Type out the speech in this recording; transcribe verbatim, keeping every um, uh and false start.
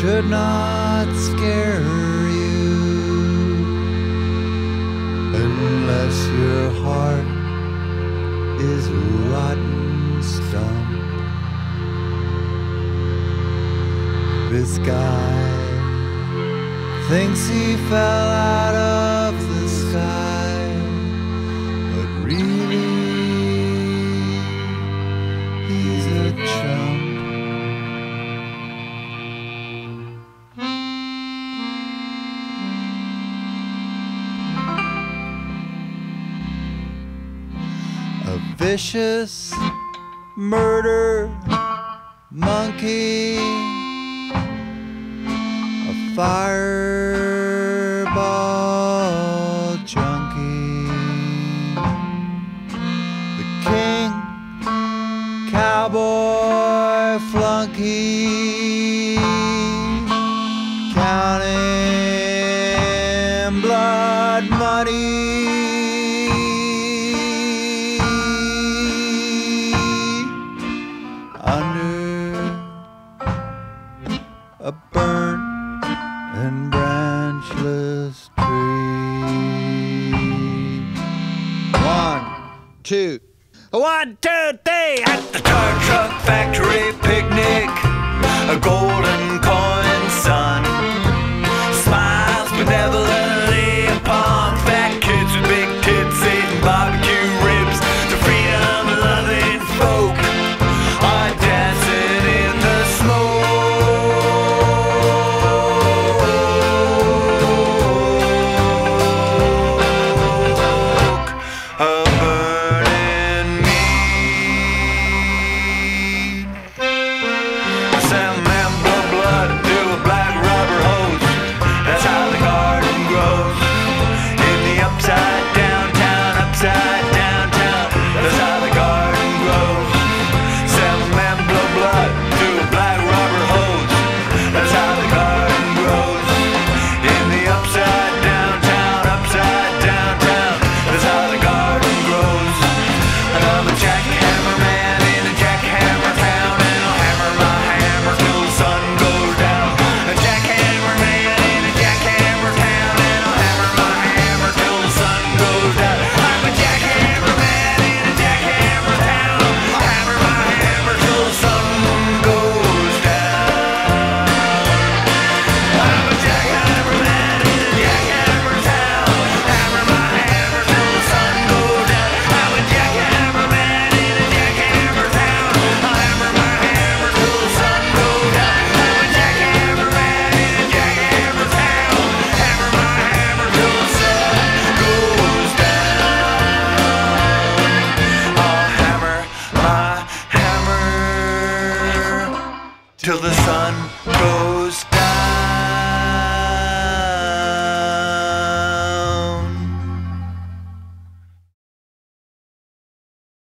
should not scare you unless your heart is rotten stump. This guy thinks he fell out of the sky, but really he's a chump. A vicious murder monkey, a fireball junkie, the king cowboy flunky, counting blood money. Under a burnt and branchless tree. One, two. One, two, three. At the Tar Truck Factory picnic, a golden coin sun smiles benevolently upon fat kids with big tits eating barbecue ribs. The freedom-loving folk are dancing in the smoke of burning meat. Some men blow blood into a black rubber hose. That's how the garden grows. In the upside down town, upside down town. That's how the garden grows. Some men blow blood into a black rubber hose. That's how the garden grows. In the upside down town, upside down town. That's how the garden grows. And I'm a jackhammer man in a jackhammer town, and I'll hammer my hammer till the sun goes down. A jackhammer man in a jackhammer town, and I'll hammer my hammer till the sun goes down. I'm a jackhammer man in a jackhammer town. I'll hammer my hammer till the sun goes down. I'm a jackhammer man in a jackhammer town. Hammer my hammer till the sun goes down. I'm a jackhammer man in a jackhammer town. I'll hammer my hammer till the sun goes down. I'm a jackhammer man in a jackhammer town. Hammer my hammer till the sun goes down. I'll hammer my hammer till the